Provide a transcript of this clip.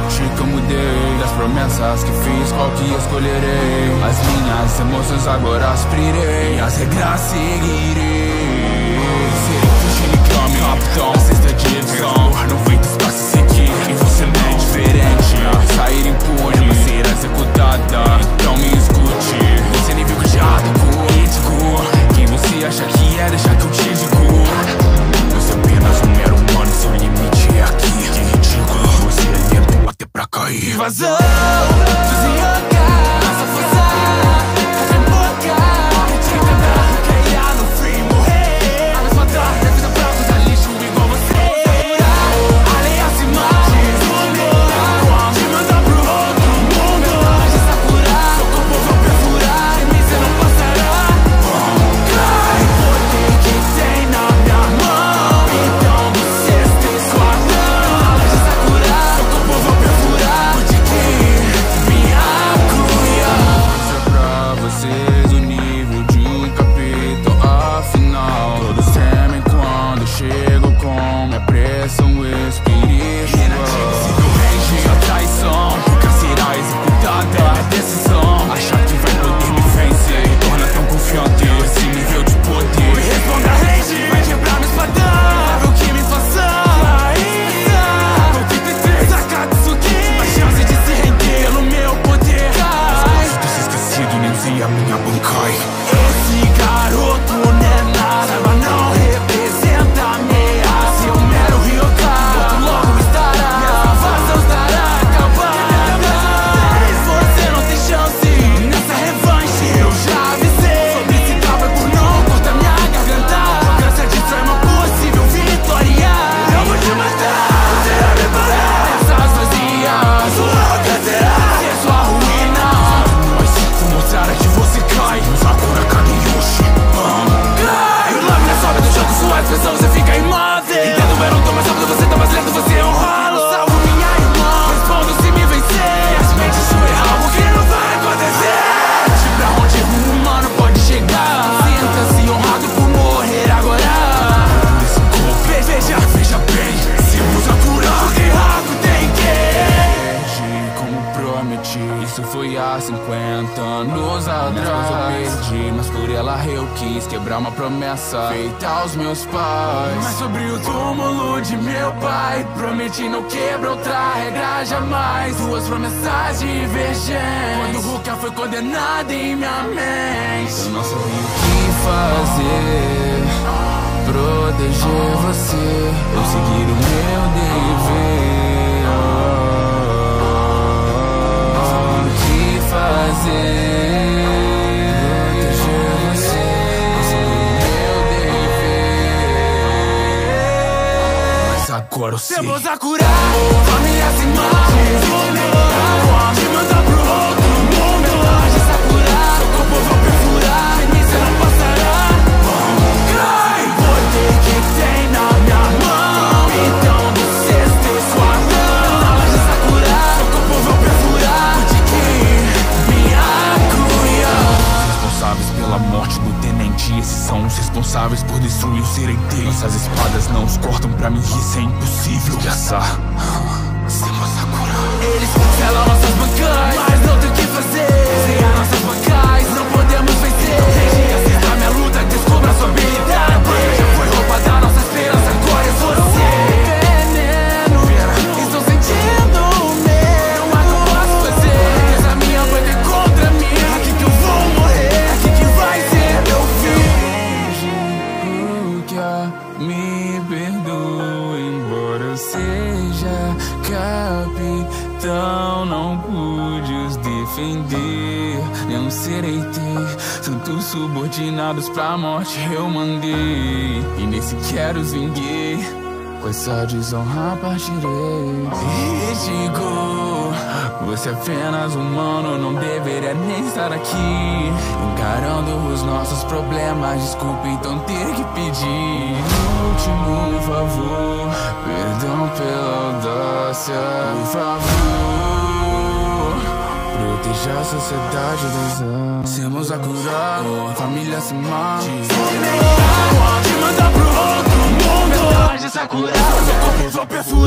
que eu mudei, das promessas que fiz, qual que escolherei? As minhas emoções agora aspirei, as regras seguirei. Serei Fushigami, capitão, sexta direção. Não vem do espaço seguir, e você não é diferente. Sair impune, ser executada, então me escute. Você nem viu que já atacou, crítico. Quem você acha que é, deixa que eu te digo. Você é apenas um mero humano, seu limite é aqui. Que ridículo, você é lento até pra cair. Invasão dos yoga, nossa força cai em boca. Critica na caia no free morrer. A mesma tarde, a vida pra usar lixo igual você. A lei acima de mundo, te manda pro outro mundo. De Sakura, seu corpo vai perfurar, em mim cê não passará. Cai, poder que tem na minha mão, então você tem sua mão. De Sakura, seu corpo vai perfurar, de que Byakuya. Mostra pra vocês o nível de um capítulo afinal. Todos temem quando chego com minha pressão espiritual. Inadmissível range, a traição nunca será executada. É decisão, achar que vai poder me vencer me torna tão confiante esse nível de poder. Me responda range, vai quebrar meu espadão. É o que me faça ainda. O que tem Sakatsuki, a chance de se render pelo meu poder. Gosto de ser esquecido, nem sei a minha bancai. Esse garoto não é nada, mas não representa ameaça. Eu mero Ryokan, logo estará. Minha salvação estará acabada. Você não tem chance nessa revanche. Eu já avisei sobre esse cabo por não cortar minha garganta. Cansa disso é uma possível vitória. Eu vou te matar, você vai preparar essas vazias. Sua carteira ser sua ruína. Vou mostrar a que você cai. Sakura Kageyoshi. Cai! E o lâmina sobe do jogo, sua expressão você fica imóvel. Entendo, eu não tô mais rápido, você tá mais lento, você é um rolo. Salvo minha irmã, respondo se me vencer. E as mentes sua é algo que não vai acontecer. De pra onde um humano pode chegar. Sinta-se honrado por morrer agora. Veja bem, se usa curar, o guerreiro tem que Perdi como prometi. Isso foi há 50 anos atrás. Eu perdi, mas por ela eu quis quebrar uma promessa feita aos meus pais. Mas sobre o túmulo de meu pai, prometi não quebrar outra regra jamais. Duas promessas divergentes, quando o Ruka foi condenado em minha mente. Eu não sabia o que fazer, proteger você, eu seguir o meu dever. O que fazer, proteger você, eu seguir o meu dever. Mas agora eu sei. Temos a curar, família se mata. Te manda pro outro mundo. De Sakura, seu corpo vai perfurar, em mim cê não passará. Cai, poder que tem na minha mão, então você tem sua mão. De Sakura, seu corpo vai perfurar, de que Byakuya. Responsáveis pela morte do tenente, esses são os responsáveis por destruir o ser inteiro. Nossas espadas não os cortam, pra mim isso é impossível. Yassar, eles selam nossas bancais, mas não tem o que fazer. Sem as nossas bancais, não podemos vencer. Desde assista minha luta, descubra sua habilidade. A banca já foi roubada, nossa esperança agora é você. Veneno, estou sentindo o meu, mas não posso fazer. Essa minha vai ter contra mim. É aqui que eu vou morrer, é aqui que vai ser meu fim. Byakuya, me perdoe, embora eu seja capitão, não pude os defender. Não serei ter tantos subordinados pra morte eu mandei, e nem sequer os vinguei. Com essa desonra partirei. Ridículo, você é apenas humano, não deveria nem estar aqui encarando os nossos problemas. Desculpe então ter que pedir último favor, perdão pela audácia. Por favor, proteja a sociedade dos anos. Temos a curar, família se mata. Te manda pro outro mundo. De Sakura, seu corpo vai perfurar.